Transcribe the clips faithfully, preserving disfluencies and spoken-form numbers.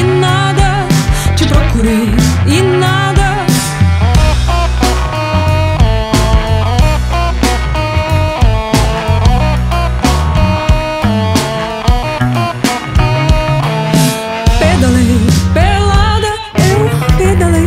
e nada. Te procurei e nada. Pedalei, pelada, eu pedalei.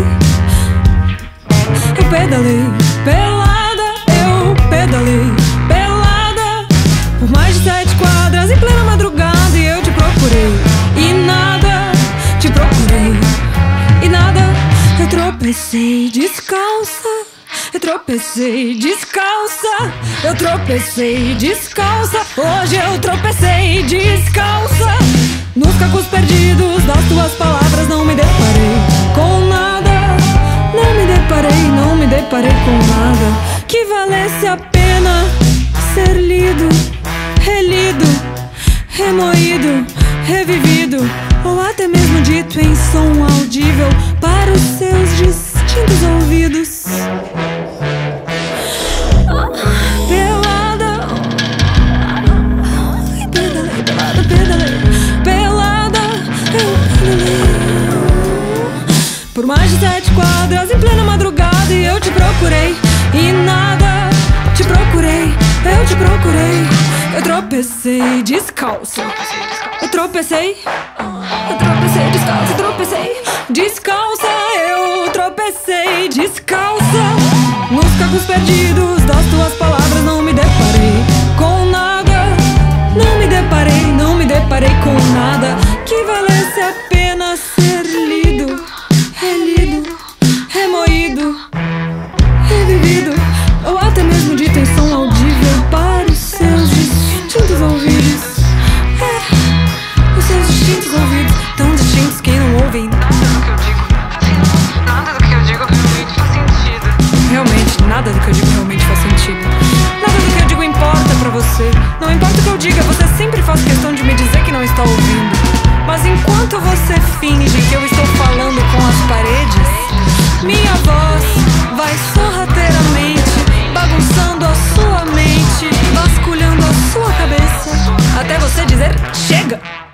Eu pedalei, pelada, eu pedalei, pelada. Por mais de sete quadras em plena madrugada e eu te procurei e nada. Te procurei e nada. Eu tropecei descalça. Eu tropecei descalça. Eu tropecei descalça. Hoje eu tropecei descalça. Nos cacos perdidos das tuas palavras não me deparei com nada. Não me deparei, não me deparei com nada que valesse a pena ser lido, relido, remoído, revivido, ou até mesmo dito em som audível para os seus distintos ouvidos. Pelada, pedalei, pelada, pedalei, pelada, eu pedalei. Por mais de sete quadras em plena madrugada e eu te procurei e nada. Te procurei, eu te procurei. Eu tropecei descalço. Eu tropecei, eu tropecei descalço. Eu tropecei descalça. Eu tropecei descalça. Nos cacos perdidos das tuas palavras não me deparei com nada. Não me deparei, não me deparei com nada que valesse a pena ser lido, relido, remoído, revivido, ou até mesmo dito em som audível para os seus distintos ouvidos. É, os seus distintos ouvidos, tão distintos que não ouvem nada do que eu digo. Nada do que eu digo realmente faz sentido. Realmente, nada do que eu digo realmente faz sentido. Nada do que eu digo importa pra você. Não importa o que eu diga, você sempre faz questão de me dizer que não está ouvindo. Mas enquanto você finge que eu estou falando com as paredes, minha voz vai sorrateiramente bagunçando a sua mente, vasculhando a sua cabeça, até você dizer chega!